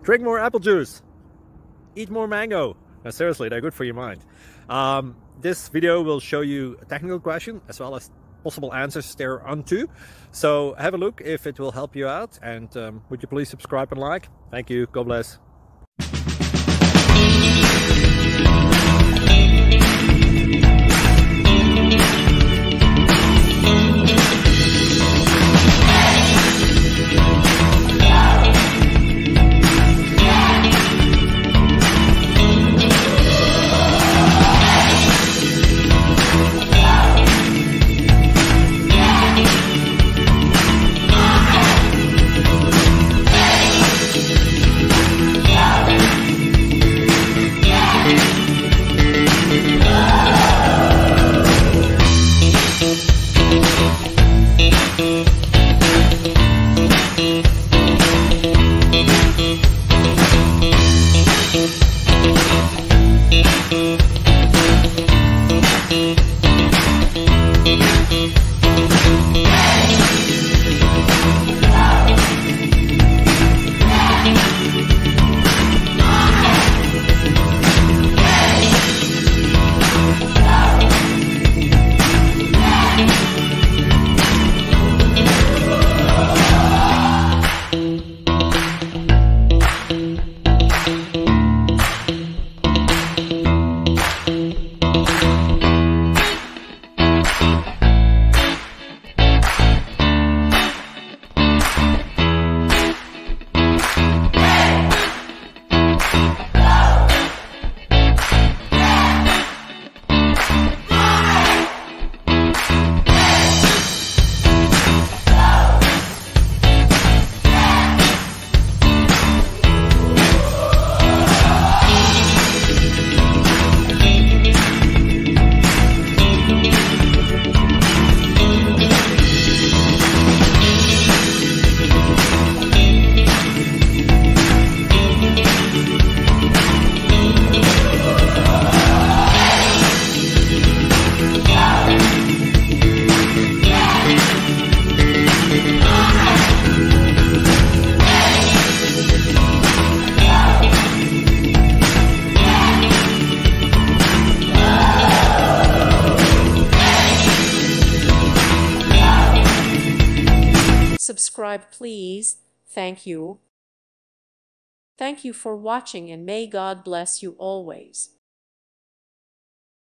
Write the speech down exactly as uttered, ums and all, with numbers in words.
Drink more apple juice. Eat more mango. No, seriously, they're good for your mind. Um, this video will show you a technical question as well as possible answers thereunto. So have a look if it will help you out, and um, would you please subscribe and like? Thank you. God bless. Subscribe, please. Thank you. Thank you for watching, and may God bless you always.